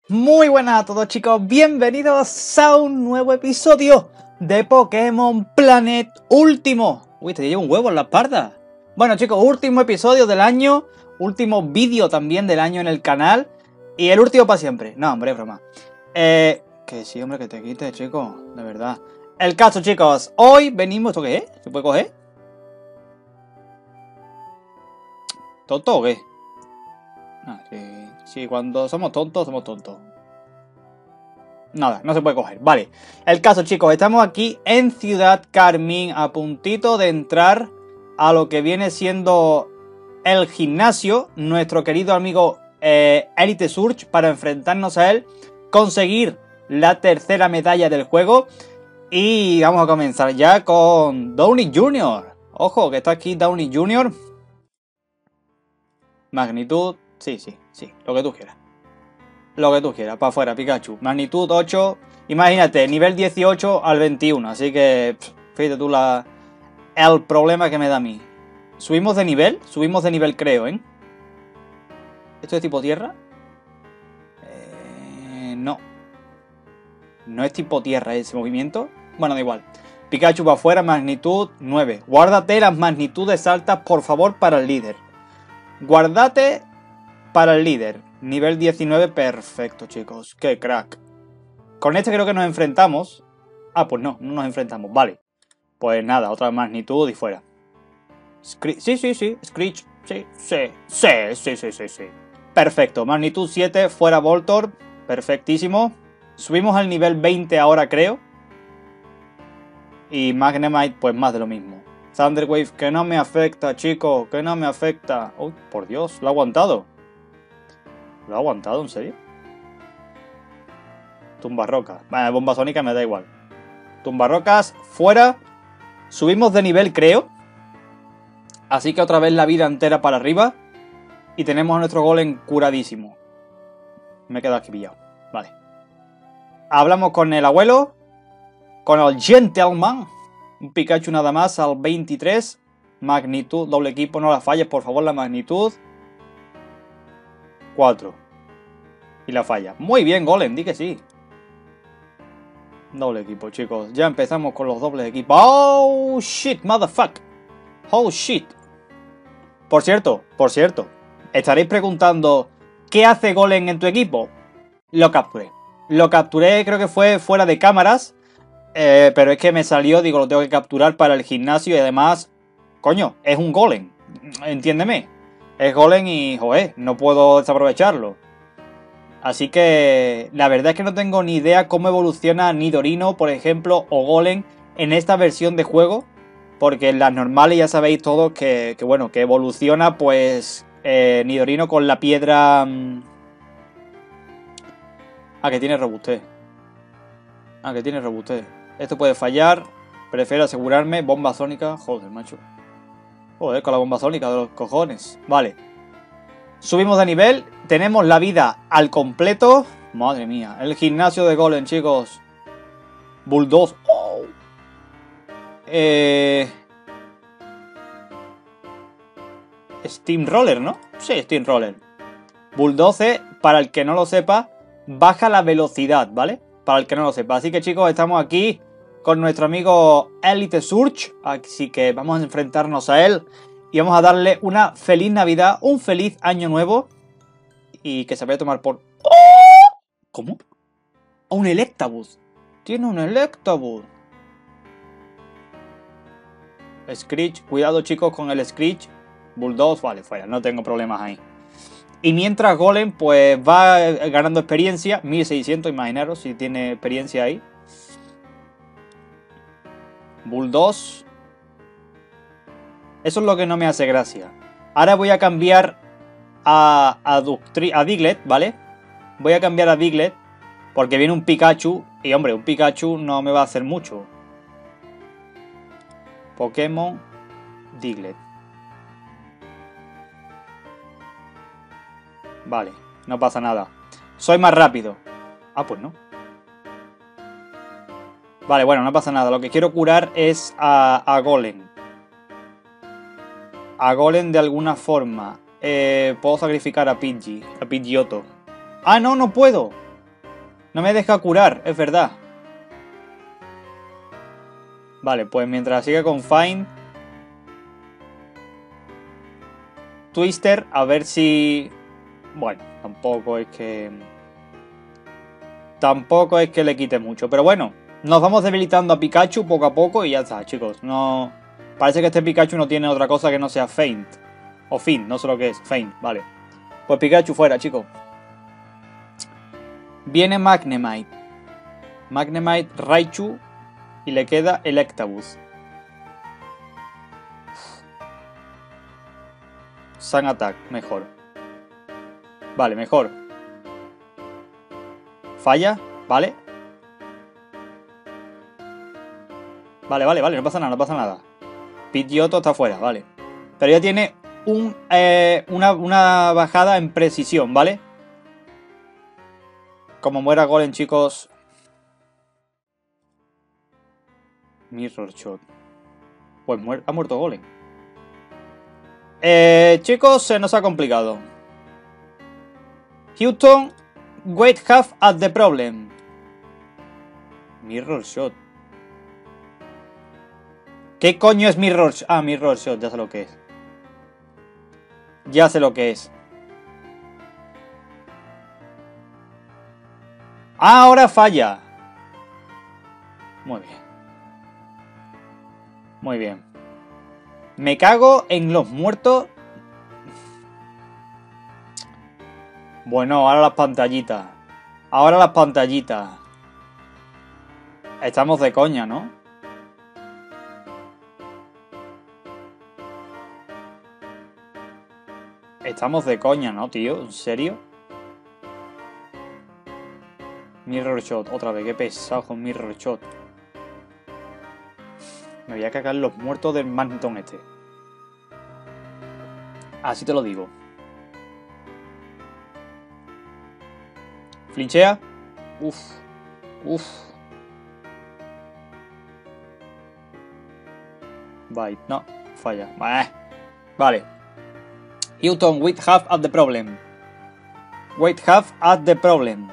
Muy buenas a todos, chicos, bienvenidos a un nuevo episodio de Pokémon Planet Último. Uy, te llevo un huevo en la espalda. Bueno, chicos, último episodio del año, último vídeo también del año en el canal y el último para siempre. No, hombre, es broma. Que sí, hombre, que te quites, chicos, de verdad. El caso, chicos, hoy venimos... ¿Esto qué es? ¿Se puede coger? ¿Tonto o qué? Ah, sí, cuando somos tontos, somos tontos. Nada, no se puede coger. Vale. El caso, chicos, estamos aquí en Ciudad Carmín, a puntito de entrar a lo que viene siendo el gimnasio. Nuestro querido amigo Elite Surge, para enfrentarnos a él, conseguir la tercera medalla del juego. Y vamos a comenzar ya con Downy Jr. Ojo, que está aquí Downy Jr. Magnitud, sí, lo que tú quieras. Lo que tú quieras, para afuera, Pikachu. Magnitud 8, imagínate, nivel 18 al 21. Así que, fíjate tú el problema que me da a mí. ¿Subimos de nivel creo, ¿eh? ¿Esto es tipo tierra? No. No es tipo tierra ese movimiento. Bueno, da igual. Pikachu para afuera, magnitud 9. Guárdate las magnitudes altas, por favor, para el líder. Guárdate para el líder. Nivel 19, perfecto, chicos. ¡Qué crack! Con este creo que nos enfrentamos. Ah, pues no nos enfrentamos. Vale. Pues nada, otra magnitud y fuera. Sí. Screech. Sí. Perfecto. Magnitud 7, fuera Voltorb. Perfectísimo. Subimos al nivel 20 ahora, creo. Y Magnemite, pues más de lo mismo. Thunder Wave, que no me afecta, chicos. Que no me afecta. Uy, por Dios, lo ha aguantado. ¿Lo ha aguantado, en serio? Tumbarrocas. Vale, bomba sónica me da igual. Tumbarrocas, fuera. Subimos de nivel, creo. Así que otra vez la vida entera para arriba. Y tenemos a nuestro golem curadísimo. Me he quedado aquí pillado. Vale. Hablamos con el abuelo. Con el gentleman. Un Pikachu nada más al 23. Magnitud, doble equipo. No la falles, por favor, la magnitud. 4. Y la falla. Muy bien, golem, di que sí. Doble equipo, chicos. Ya empezamos con los dobles equipos. Oh, shit, motherfuck. Oh, shit. Por cierto. Estaréis preguntando, ¿qué hace golem en tu equipo? Lo capturé. Lo capturé, creo que fue fuera de cámaras. Pero es que me salió, digo, lo tengo que capturar para el gimnasio. Y además, coño, es un golem. Entiéndeme. Es golem y, joder, no puedo desaprovecharlo. Así que la verdad es que no tengo ni idea cómo evoluciona Nidorino, por ejemplo, o Golem en esta versión de juego. Porque en las normales ya sabéis todos que bueno, que evoluciona pues Nidorino con la piedra... que tiene robustez. Que tiene robustez. Esto puede fallar. Prefiero asegurarme. Bomba sónica. Joder, macho. Joder, con la bomba sónica de los cojones. Vale. Subimos de nivel. Tenemos la vida al completo. Madre mía. El gimnasio de Golem, chicos. Bulldoze. Oh. Steamroller, ¿no? Sí, Steamroller. Bulldoze, para el que no lo sepa, baja la velocidad, ¿vale? Para el que no lo sepa. Así que, chicos, estamos aquí con nuestro amigo Elite Surge. Así que vamos a enfrentarnos a él. Y vamos a darle una feliz Navidad, un feliz año nuevo. Y que se vaya a tomar por... ¡Oh! ¿Cómo? Un Electabuzz. Tiene un Electabuzz. Screech. Cuidado, chicos, con el Screech. Bulldoze. Vale, fuera. No tengo problemas ahí. Y mientras Golem, pues va ganando experiencia. 1600, imaginaros si tiene experiencia ahí. Bulldoze. Eso es lo que no me hace gracia. Ahora voy a cambiar a Diglett, ¿vale? Voy a cambiar a Diglett porque viene un Pikachu. Y hombre, un Pikachu no me va a hacer mucho. Pokémon Diglett. Vale, no pasa nada. Soy más rápido. Pues no. Vale, bueno, no pasa nada. Lo que quiero curar es a Golem. A Golem de alguna forma. Puedo sacrificar a Pidgey. A Pidgeotto. ¡Ah, no! ¡No puedo! No me deja curar, es verdad. Vale, pues mientras siga con Find. Twister, a ver si... Bueno, tampoco es que... Tampoco es que le quite mucho. Pero bueno, nos vamos debilitando a Pikachu poco a poco y ya está, chicos. No... Parece que este Pikachu no tiene otra cosa que no sea Feint. O Fin, no sé lo que es. Feint, vale. Pues Pikachu fuera, chicos. Viene Magnemite. Magnemite, Raichu. Y le queda Electabuzz. Sun Attack, mejor. Vale, mejor. Falla, vale. Vale, no pasa nada. Pidgeotto está fuera, vale. Pero ya tiene una bajada en precisión, ¿vale? Como muera Golem, chicos. Mirror Shot. Pues ha muerto Golem. Chicos, se nos ha complicado. Houston, wait half at the problem. Mirror Shot. ¿Qué coño es Mirror Shot? Ah, Mirror Shot, ya sé lo que es. Ya sé lo que es. Ah, ahora falla. Muy bien. Muy bien. Me cago en los muertos. Bueno, ahora las pantallitas. Ahora las pantallitas. Estamos de coña, ¿no? Estamos de coña, ¿no, tío? ¿En serio? Mirror Shot, otra vez, qué pesado con Mirror Shot. Me voy a cagar los muertos del Magneton este. Así te lo digo. Flinchea. Uf. Bite, no, falla. Vale. Houston, wait half at the problem. Wait half at the problem.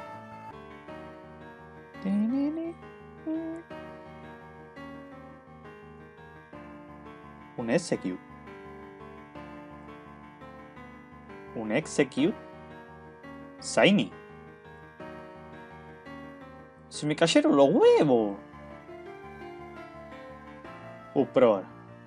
Un execute. Un execute. Shiny. Se me cayeron los huevos. Probar.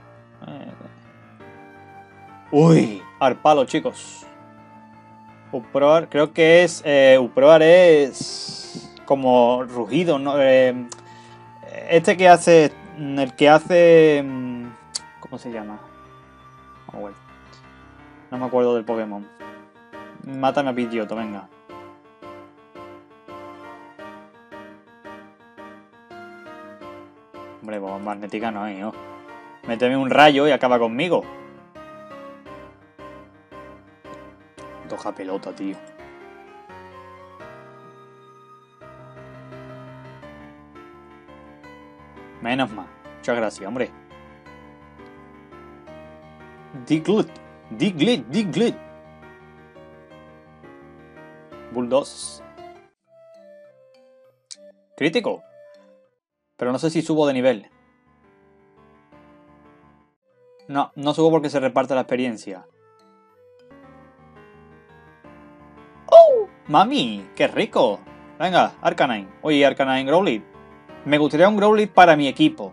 Uy, Arpalo, chicos. Uproar, creo que es... Uproar es... como rugido, ¿no? Este que hace... El que hace... ¿Cómo se llama? Oh, bueno. No me acuerdo del Pokémon. Mátame a Pidgeotto, venga. Hombre, pues magnética no hay, ¿no? Méteme un rayo y acaba conmigo. Toja pelota, tío. Menos mal. Muchas gracias, hombre. Diglett. Bulldoze. Crítico. Pero no sé si subo de nivel. No, no subo porque se reparte la experiencia. ¡Oh! ¡Mami! ¡Qué rico! Venga, Arcanine. Oye, Arcanine Growlithe. Me gustaría un Growlithe para mi equipo.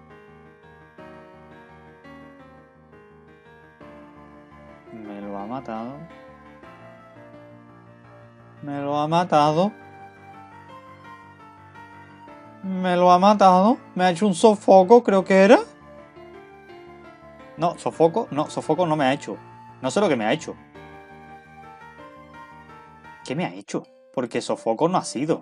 Me lo ha matado. Me lo ha matado. Me lo ha matado. Me ha hecho un sofoco, creo que era. No, sofoco. No, sofoco no me ha hecho. No sé lo que me ha hecho. ¿Qué me ha hecho? Porque sofoco no ha sido.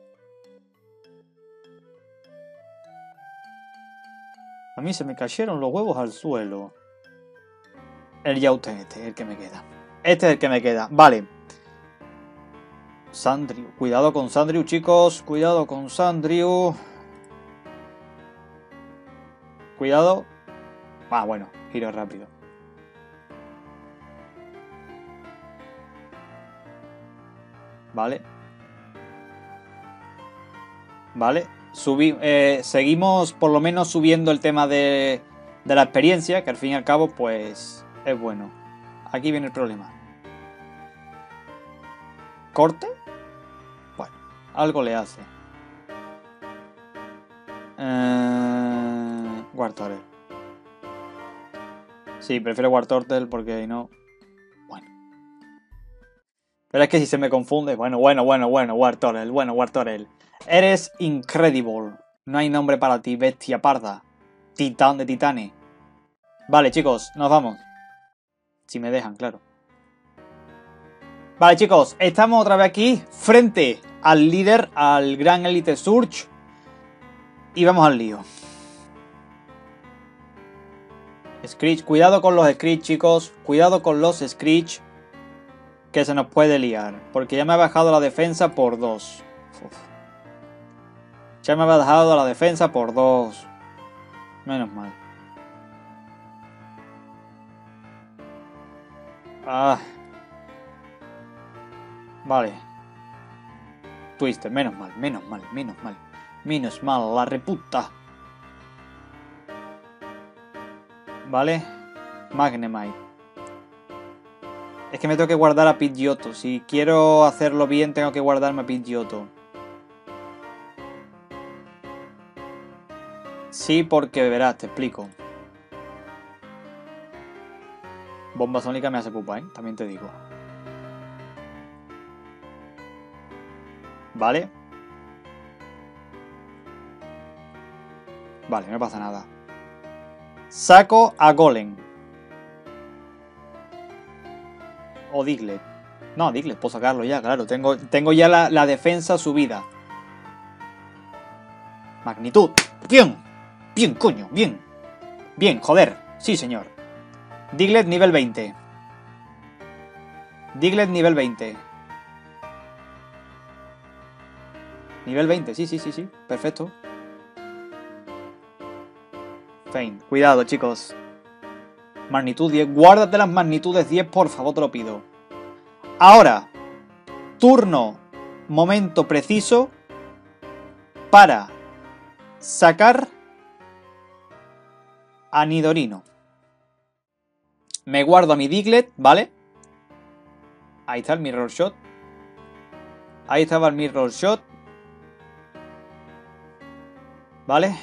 A mí se me cayeron los huevos al suelo. El Yauten este es el que me queda. Este es el que me queda. Vale. Sandrew. Cuidado con Sandrew, chicos. Cuidado con Sandrew. Cuidado. Ah, bueno. Giro rápido. Vale. ¿vale? Seguimos por lo menos subiendo el tema de la experiencia, que al fin y al cabo, pues, es bueno. Aquí viene el problema. ¿Corte? Bueno, algo le hace. War Turtle. Sí, prefiero War Turtle porque no... Bueno. Pero es que si se me confunde... Bueno, War Turtle. Bueno, War Turtle. Eres incredible. No hay nombre para ti, bestia parda. Titán de titanes. Vale, chicos, nos vamos. Si me dejan, claro. Vale, chicos, estamos otra vez aquí frente al líder, al gran Elite Surge. Y vamos al lío. Screech, cuidado con los Screech, chicos. Cuidado con los Screech. Que se nos puede liar. Porque ya me ha bajado la defensa por 2. Ya me ha bajado la defensa por 2. Menos mal. Ah. Vale. Twister, menos mal. Menos mal, la reputa. Vale. Magnemite. Es que me tengo que guardar a Pidgeotto. Si quiero hacerlo bien, tengo que guardarme a Pidgeotto. Sí, porque verás, te explico. Bomba sónica me hace pupa, ¿eh? También te digo. Vale. Vale, no pasa nada. Saco a Golem. O Diglett. No, Diglett, puedo sacarlo ya, claro. Tengo ya la defensa subida. Magnitud. Bien. Bien, coño, bien. Bien, joder. Sí, señor. Diglett nivel 20. Diglett nivel 20. Nivel 20, sí. Perfecto. Fein. Cuidado, chicos. Magnitud 10. Guárdate las magnitudes 10, por favor, te lo pido. Ahora. Turno. Momento preciso. Para sacar a Nidorino. Me guardo a mi Diglett, ¿vale? Ahí está el Mirror Shot. Ahí estaba el Mirror Shot. ¿Vale?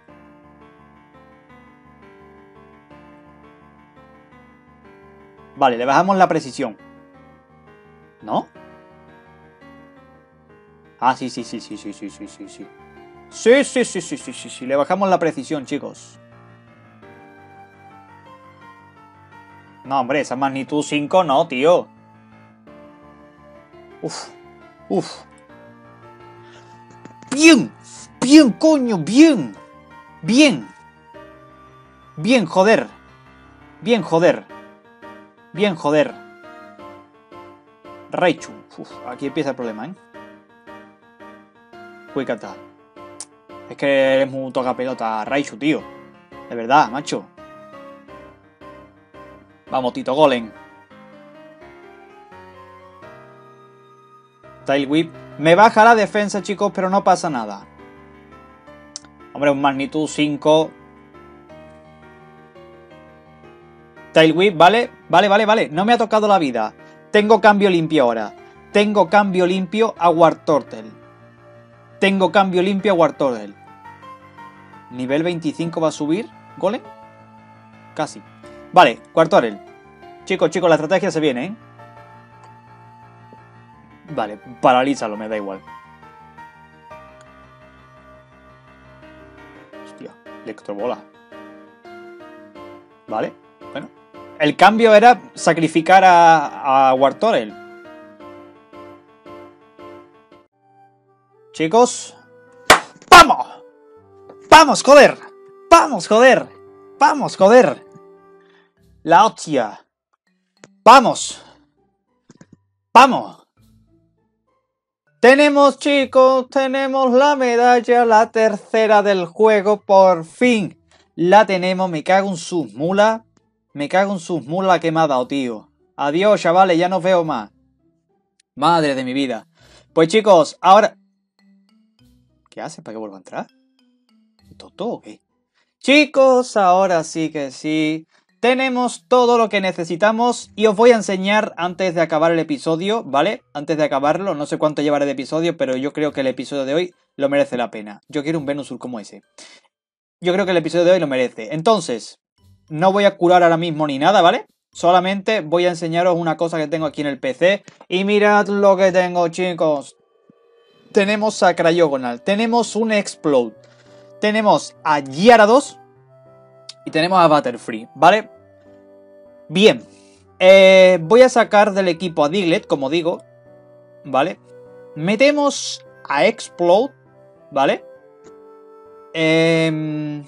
Vale, le bajamos la precisión. ¿No? Ah, sí. Sí. Sí. Le bajamos la precisión, chicos. No, hombre, esa magnitud 5 no, tío. Uf. Bien, coño, bien. Bien, joder. Raichu. Aquí empieza el problema, ¿eh? Quick Attack. Es que eres muy toca pelota, Raichu, tío. De verdad, macho. Vamos, Tito Golem. Tail Whip. Me baja la defensa, chicos, pero no pasa nada. Hombre, un magnitud 5. Tail Whip, ¿vale? Vale. No me ha tocado la vida. Tengo cambio limpio ahora. Tengo cambio limpio a War Turtle. Nivel 25 va a subir. ¿Golem? Casi. Vale, War Turtle. Chicos, la estrategia se viene, ¿eh? Vale, paralízalo, me da igual. Hostia, electrobola. Vale, bueno. El cambio era sacrificar a War Turtle. Chicos. ¡Vamos! ¡Vamos, joder! La hostia. ¡Vamos! Chicos, tenemos la medalla, la tercera del juego, por fin. La tenemos, me cago en sus mulas. Que me ha dado, tío. Adiós, chavales, ya no os veo más. Madre de mi vida. Pues chicos, ahora... ¿Qué hace para que vuelva a entrar? ¿Tonto o qué? Chicos, ahora sí que sí. Tenemos todo lo que necesitamos y os voy a enseñar antes de acabar el episodio, ¿vale? Antes de acabarlo, no sé cuánto llevaré de episodio, pero yo creo que el episodio de hoy lo merece la pena. Yo quiero un Venusur como ese. Yo creo que el episodio de hoy lo merece. Entonces, no voy a curar ahora mismo ni nada, ¿vale? Solamente voy a enseñaros una cosa que tengo aquí en el PC. Y mirad lo que tengo, chicos. Tenemos a Cryogonal, tenemos un Explode, tenemos a Gyarados y tenemos a Butterfree, ¿vale? Bien, voy a sacar del equipo a Diglett, como digo, ¿vale? Metemos a Explode, ¿vale? De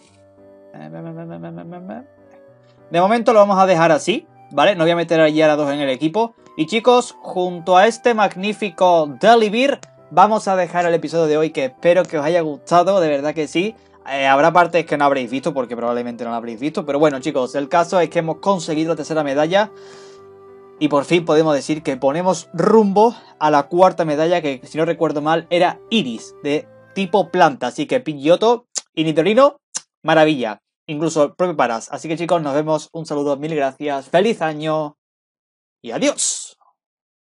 momento lo vamos a dejar así, ¿vale? No voy a meter a Gyarados en el equipo. Y chicos, junto a este magnífico Delibird, vamos a dejar el episodio de hoy, que espero que os haya gustado, de verdad que sí. Habrá partes que no habréis visto, porque probablemente no la habréis visto. Pero bueno, chicos, el caso es que hemos conseguido la tercera medalla. Y por fin podemos decir que ponemos rumbo a la cuarta medalla, que si no recuerdo mal era Iris, de tipo planta. Así que Pidgeotto y Nidorino, maravilla. Incluso el propio Paras. Así que chicos, nos vemos. Un saludo, mil gracias. ¡Feliz año! Y adiós.